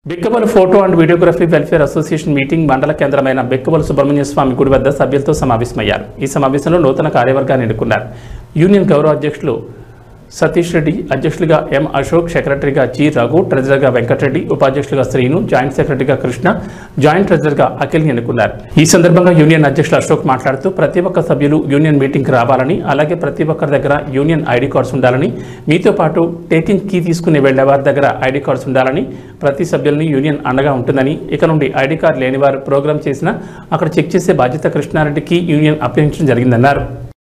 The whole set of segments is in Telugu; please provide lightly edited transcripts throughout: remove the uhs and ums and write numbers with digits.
Bikkavolu photo and videography welfare association meeting మండల కేంద్రమైన బెక్కవోలు సుబ్రహ్మణ్య స్వామి గుడి వద్ద సభ్యులతో సమావేశమయ్యారు. ఈ సమావేశంలో నూతన కార్యవర్గాన్ని ఎన్నుకున్నారు. యూనియన్ గౌరవ అధ్యక్షులు సతీష్ రెడ్డి, అధ్యక్షులుగా ఎం అశోక్, సెక్రటరీగా జి రఘు, ట్రెజరర్గా వెంకటరెడ్డి, ఉపాధ్యక్షులుగా శ్రీను, జాయింట్ సెక్రటరీగా కృష్ణ, జాయింట్ ట్రెజరర్గా అఖిల్ని ఎన్నుకున్నారు. ఈ సందర్భంగా యూనియన్ అధ్యక్షులు అశోక్ మాట్లాడుతూ ప్రతి ఒక్క సభ్యులు యూనియన్ మీటింగ్కి రావాలని, అలాగే ప్రతి ఒక్కరి దగ్గర యూనియన్ ఐడి కార్డ్స్ ఉండాలని, మీతో పాటు టేకింగ్ కీ తీసుకుని వెళ్లే వారి దగ్గర ఐడి కార్డ్స్ ఉండాలని, ప్రతి సభ్యులని యూనియన్ అండగా ఉంటుందని, ఇక నుండి ఐడి కార్డు లేని వారు ప్రోగ్రామ్ చేసినా అక్కడ చెక్ చేసే బాధ్యత కృష్ణారెడ్డికి యూనియన్ అప్పగించడం జరిగిందన్నారు.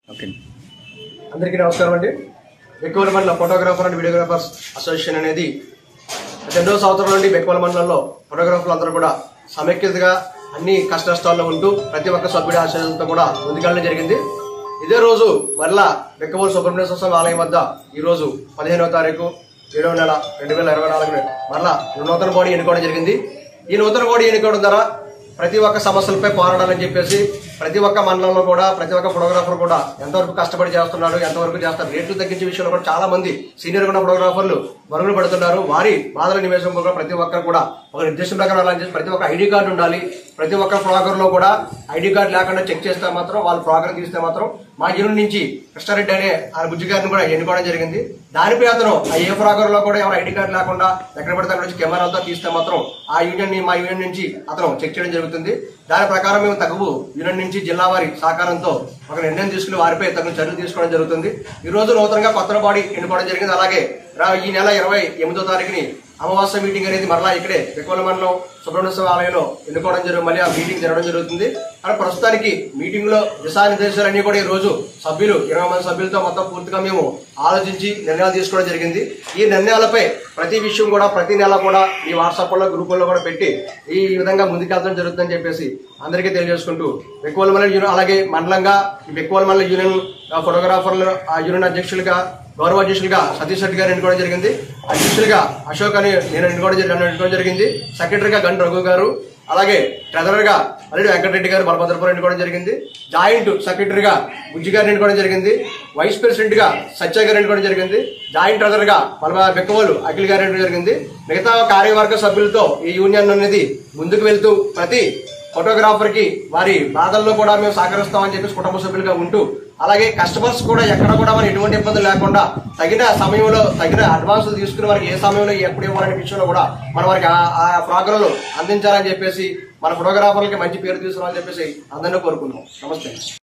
అందరికీ నమస్కారం అండి. బెక్కవోలు మండల ఫోటోగ్రాఫర్ అండ్ వీడియోగ్రాఫర్స్ అసోసియేషన్ అనేది 2వ సంవత్సరం నుండి బెక్కవోలు మండలంలో ఫోటోగ్రాఫర్లు అందరూ కూడా సమైక్యతగా అన్ని కష్ట నష్టాల్లో ఉంటూ ప్రతి ఒక్క సభ్యుడి ఆశయంతో కూడా ముందుకెళ్ళడం జరిగింది. ఇదే రోజు మరలా బెక్కవోలు సుబ్రహ్మణ్య స్వామి ఆలయం వద్ద ఈ రోజు 15వ తారీఖు 7వ నెల 2024 మరలా నూతన బాడీ ఎన్నుకోవడం జరిగింది. ఈ నూతన బాడీ ఎన్నుకోవడం ద్వారా ప్రతి ఒక్క సమస్యలపై పోరాడాలని చెప్పేసి ప్రతి ఒక్క మండలంలో కూడా ప్రతి ఒక్క ఫోటోగ్రాఫర్ కూడా ఎంతవరకు కష్టపడి చేస్తున్నాడు, ఎంతవరకు చేస్తారు, రేట్లు తగ్గించే విషయంలో కూడా చాలా మంది సీనియర్ ఉన్న ఫోటోగ్రాఫర్లు మరుగులు పడుతున్నారు. వారి బాధల నివేశం కూడా ప్రతి ఒక్కరు కూడా ఒక నిర్దేశం ప్రకారం అలా చేసి ప్రతి ఒక్క ఐడి కార్డు ఉండాలి. ప్రతి ఒక్క ఫ్లాగర్ లో కూడా ఐడి కార్డు లేకుండా చెక్ చేస్తే మాత్రం వాళ్ళు ఫ్లాగర్ తీస్తే మాత్రం మా యూనియన్ నుంచి కృష్ణారెడ్డి అనే ఆ బుజ్జి గారిని కూడా ఎన్నుకోవడం జరిగింది. దానిపై అతను ఆ ఏ ఫ్లాగర్ లో కూడా ఎవరు ఐడి కార్డు లేకుండా ఎక్కడ పడితే అక్కడ నుంచి కెమెరాలతో తీస్తే మాత్రం ఆ యూనియన్ మా యూనియన్ నుంచి అతను చెక్ చేయడం జరుగుతుంది. దాని ప్రకారం మేము తగు యూనియన్ నుంచి జిల్లా వారి సహకారంతో ఒక నిర్ణయం తీసుకుని వారిపై తగిన చర్యలు తీసుకోవడం జరుగుతుంది. ఈ రోజు నూతనంగా కొత్త బాడీ ఎన్నుకోవడం జరిగింది. అలాగే ఈ నెల 28వ తారీఖుని అమావాస్య మీటింగ్ అనేది మరలా ఇక్కడే బెక్కవోలు మండలం సుబ్రహ్మణ్య స్వామి ఆలయంలో ఎన్నుకోవడం జరుగుతుంది. మళ్ళీ ఆ మీటింగ్ జరగడం జరుగుతుంది. కానీ ప్రస్తుతానికి మీటింగ్ లో దిశానిర్దేశాలన్నీ కూడా ఈ రోజు సభ్యులు 20 మంది సభ్యులతో మొత్తం పూర్తిగా మేము ఆలోచించి నిర్ణయాలు తీసుకోవడం జరిగింది. ఈ నిర్ణయాలపై ప్రతి విషయం కూడా ప్రతి నెల కూడా ఈ వాట్సాప్ లో గ్రూపుల్లో కూడా పెట్టి ఈ విధంగా ముందుకెళ్తడం జరుగుతుందని చెప్పేసి అందరికీ తెలియజేసుకుంటూ బెక్కవోలు మండలం యూనియన్ అలాగే మండలంగా బెక్కవోలు మండలం యూనియన్ ఫోటోగ్రాఫర్లు యూనియన్ అధ్యక్షులుగా గౌరవ అధ్యక్షులుగా సతీష్ రెడ్డి గారు ఎన్నుకోవడం జరిగింది. అధ్యక్షులుగా అశోక్ అని నేను ఎన్నుకోవడం జరిగింది. సెక్రటరీగా గన్ రఘు గారు, అలాగే ట్రెజరర్ గా అల్లుడు వెంకటరెడ్డి గారు బలభద్రపురం ఎన్నుకోవడం జరిగింది. జాయింట్ సెక్రటరీగా బుజ్జి గారిని ఎన్నుకోవడం జరిగింది. వైస్ ప్రెసిడెంట్ గా సత్య గారు ఎన్నుకోవడం జరిగింది. జాయింట్ ట్రెజరర్ గా బెక్కవోలు అఖిల్ గారు ఎన్నుకోవడం జరిగింది. మిగతా కార్యవర్గ సభ్యులతో ఈ యూనియన్ అనేది ముందుకు వెళ్తూ ప్రతి ఫోటోగ్రాఫర్ కి వారి బాధల్లో కూడా మేము సహకరిస్తామని చెప్పేసి కుటుంబ సభ్యులుగా ఉంటూ, అలాగే కస్టమర్స్ కూడా ఎక్కడ కూడా మనం ఎటువంటి ఇబ్బందులు లేకుండా తగిన సమయంలో తగిన అడ్వాన్సులు తీసుకుని వారికి ఏ సమయంలో ఎప్పుడు ఇవ్వాలనే విషయంలో కూడా మనం వారికి ఆ ప్రోగ్రాంలు అందించాలని చెప్పేసి మన ఫోటోగ్రాఫర్లకి మంచి పేరు తీసుకురావాలని చెప్పేసి అందరినీ కోరుకుంటున్నాం. నమస్తే.